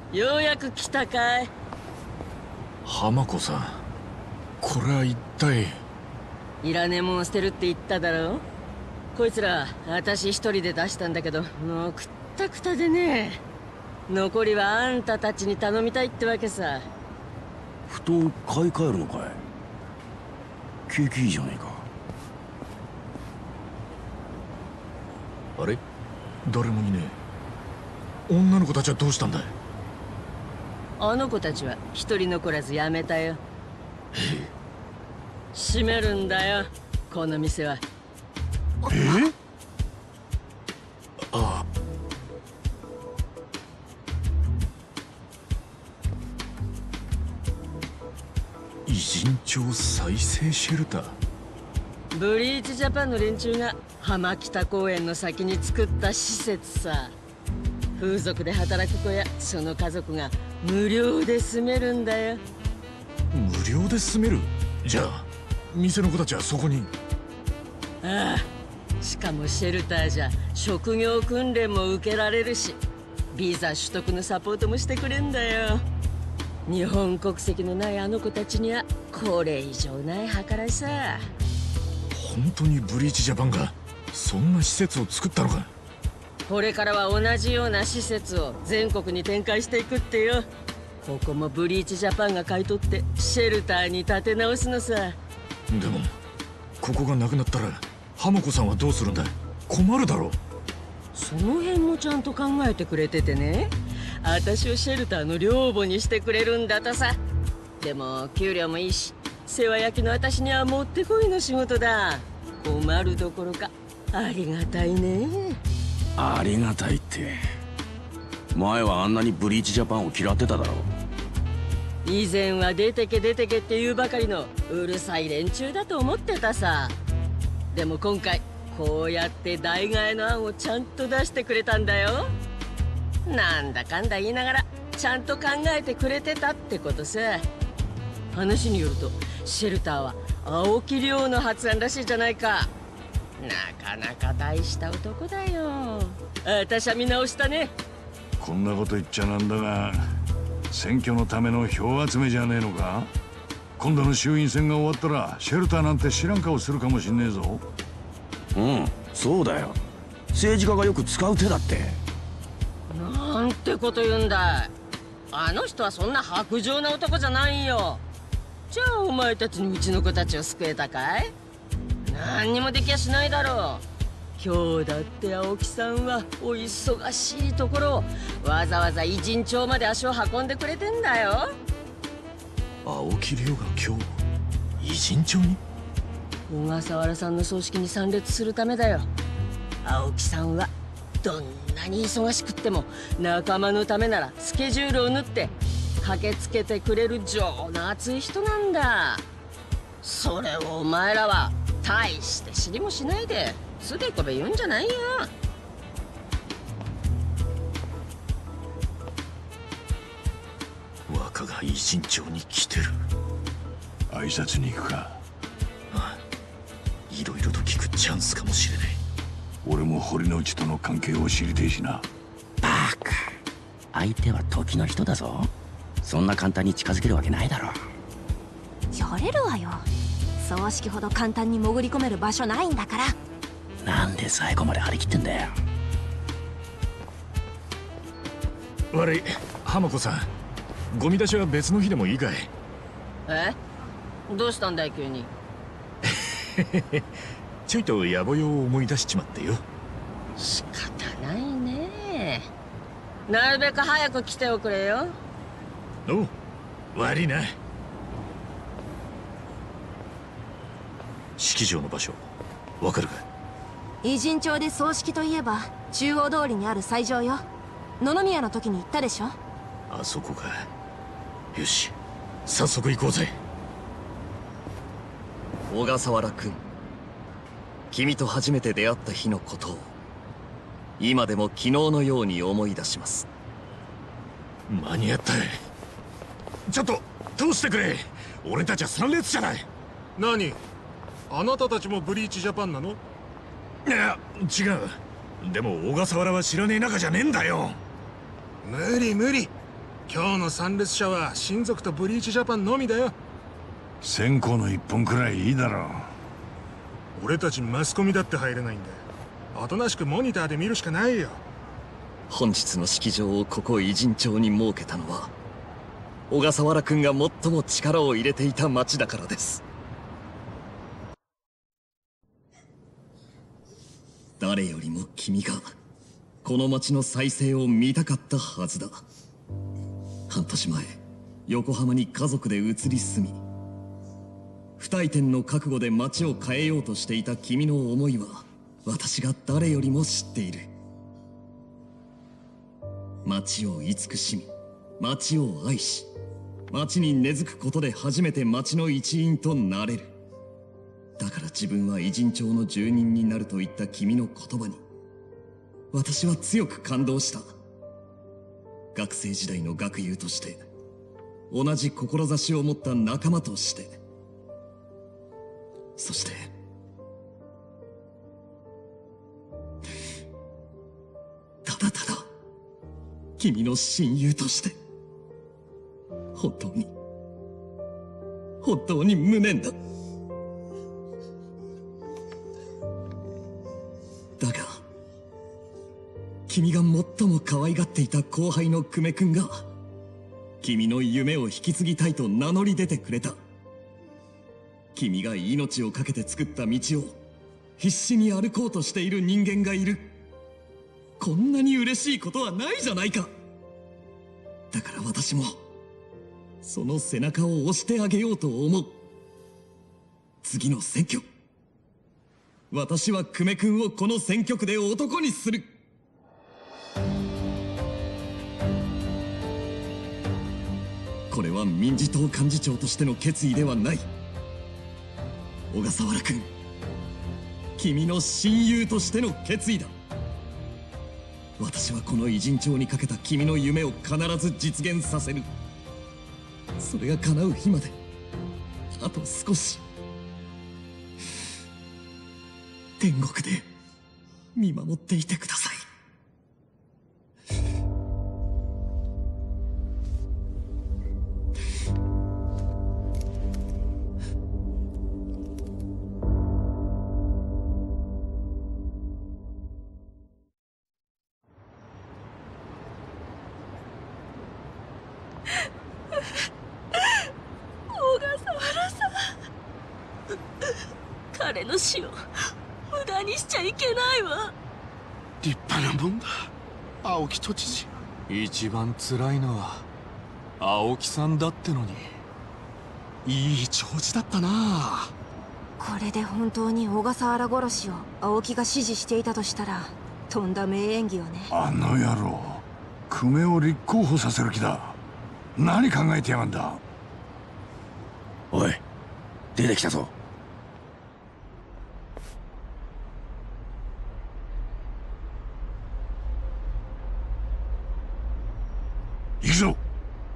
ようやく来たかい。 浜子さん、これは一体。 いらねえもん捨てるって言っただろ。こいつら私一人で出したんだけど、もうくったくたでね。残りはあんたたちに頼みたいってわけさ。 ふと買い替えるのかい。景気いいじゃねえか。 あれ、誰もいねえ。女の子たちはどうしたんだい。 あの子たちは一人残らずやめたよ。閉めるんだよ、この店は。 ああ。偉人町再生シェルター。 ブリーチジャパンの連中が浜北公園の先に作った施設さ。風俗で働く子やその家族が無料で住めるんだよ。 無料で住める。じゃあ店の子たちはそこに。 ああ、しかもシェルターじゃ職業訓練も受けられるし、ビザ取得のサポートもしてくれんだよ。日本国籍のないあの子たちにはこれ以上ない計らいさ。 本当にブリーチジャパンがそんな施設を作ったのか。 これからは同じような施設を全国に展開していくってよ。ここもブリーチジャパンが買い取ってシェルターに建て直すのさ。 でもここがなくなったら浜子さんはどうするんだ。困るだろう。 その辺もちゃんと考えてくれててね。私をシェルターの寮母にしてくれるんだとさ。でも給料もいいし、世話焼きの私にはもってこいの仕事だ。困るどころかありがたいね。 ありがたいって。前はあんなにブリーチジャパンを嫌ってただろ。 以前は出てけ出てけって言うばかりのうるさい連中だと思ってたさ。でも今回こうやって代替えの案をちゃんと出してくれたんだよ。なんだかんだ言いながらちゃんと考えてくれてたってことさ。話によるとシェルターは青木亮の発案らしいじゃないか。なかなか大した男だよ。私は見直したね。 こんなこと言っちゃなんだが、選挙のための票集めじゃねえのか。今度の衆院選が終わったらシェルターなんて知らん顔するかもしんねえぞ。 うん、そうだよ。政治家がよく使う手だって。 なんてこと言うんだい。あの人はそんな薄情な男じゃないよ。じゃあお前たちにうちの子たちを救えたかい。何にもできやしないだろう。今日だって青木さんはお忙しいところをわざわざ偉人町まで足を運んでくれてんだよ。 青木亮が今日偉人町に。 小笠原さんの葬式に参列するためだよ。青木さんはどんなに忙しくっても仲間のためならスケジュールを縫って駆けつけてくれる情の熱い人なんだ。それをお前らは大して知りもしないでつべこべ言うんじゃないよ。 若が偉人町に来てる。 挨拶に行くか。 ああ、いろいろと聞くチャンスかもしれない。 俺も堀之内との関係を知りてえしな。 バカ、相手は時の人だぞ。そんな簡単に近づけるわけないだろ。 やれるわよ。葬式ほど簡単に潜り込める場所ないんだから。 なんで最後まで張り切ってんだよ。 悪い、浜子さん、ゴミ出しは別の日でもいいかい。 え？どうしたんだい急に。 ちょいと野暮用を思い出しちまってよ。 仕方ないね。なるべく早く来ておくれよ。 おう、悪いな。式場の場所わかるか。 偉人町で葬式といえば中央通りにある斎場よ。野々宮の時に行ったでしょ。 あそこか。よし、早速行こうぜ。 小笠原君、君と初めて出会った日のことを今でも昨日のように思い出します。 間に合った。ちょっと通してくれ。俺たちは参列じゃない。 何、あなたたちもブリーチジャパンなの？ いや違う。でも小笠原は知らねえ仲じゃねえんだよ。 無理無理。 今日の参列者は親族とブリーチジャパンのみだよ。 線香の一本くらいいいだろう。 俺たちマスコミだって入れないんだ。おとなしくモニターで見るしかないよ。 本日の式場をここ偉人町に設けたのは小笠原君が最も力を入れていた町だからです。誰よりも君がこの町の再生を見たかったはずだ。半年前横浜に家族で移り住み、不退転の覚悟で町を変えようとしていた君の思いは私が誰よりも知っている。町を慈しみ、町を愛し、町に根付くことで初めて町の一員となれる。だから自分は偉人町の住人になるといった君の言葉に私は強く感動した。学生時代の学友として、同じ志を持った仲間として、そしてただただ君の親友として、本当に無念だ。だが君が最も可愛がっていた後輩の久米君が君の夢を引き継ぎたいと名乗り出てくれた。君が命を懸けて作った道を必死に歩こうとしている人間がいる。こんなに嬉しいことはないじゃないか。だから私もその背中を押してあげようと思う。次の選挙、私は久米君をこの選挙区で男にする。これは民事党幹事長としての決意ではない。小笠原君、君の親友としての決意だ。私はこの偉人町にかけた君の夢を必ず実現させる。それが叶う日まであと少し。天国で見守っていてください。 小笠原さん、彼の死を無駄にしちゃいけないわ。 立派なもんだ、青木都知事。 一番辛いのは青木さんだってのに。 いい調子だったな。 これで本当に小笠原殺しを青木が指示していたとしたらとんだ名演技よね。 あの野郎、久米を立候補させる気だ。何考えてやがんだ。 おい、出てきたぞ。 行くぞ。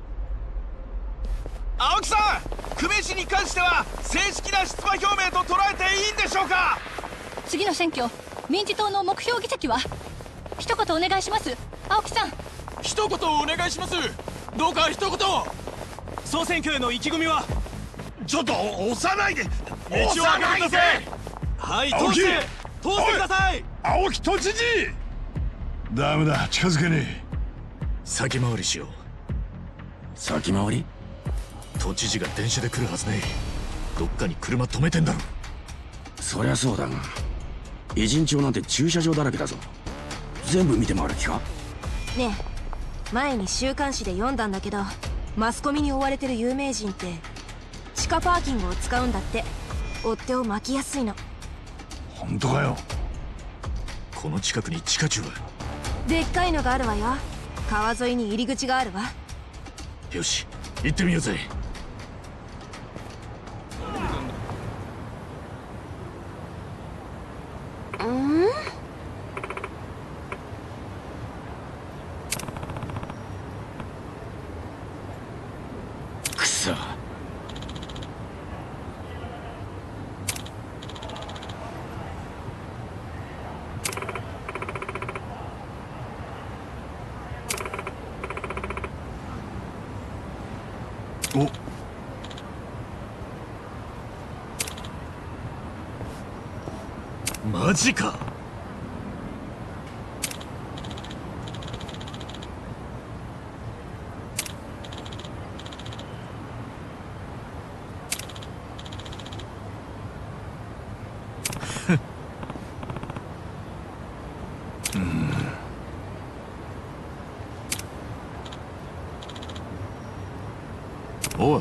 青木さん、久米氏に関しては正式な出馬表明と捉えていいんでしょうか。 次の選挙、民事党の目標議席は？一言お願いします、青木さん。 一言お願いします。どうか一言。総選挙への意気込みは？ ちょっと押さないで。 道を開けてください。はい、通してください。 青木都知事。 ダメだ、近づけねえ。 先回りしよう。 先回り？ 都知事が電車で来るはずねえ。どっかに車止めてんだろ。 そりゃそうだが、偉人町なんて駐車場だらけだぞ。全部見て回る気か？ ねえ、前に週刊誌で読んだんだけど、マスコミに追われてる有名人って地下パーキングを使うんだって。追っ手を巻きやすいの。 本当かよ。 この近くに地下駐は？ でっかいのがあるわよ。川沿いに入り口があるわ。 よし、行ってみようぜ。 くそ。 マジか。 おい。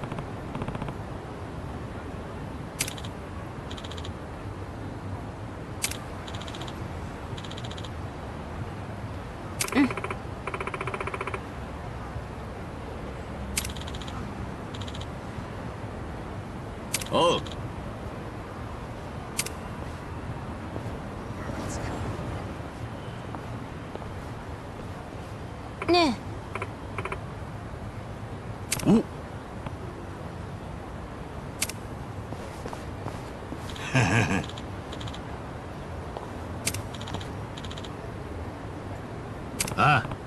おう。 ねおああ。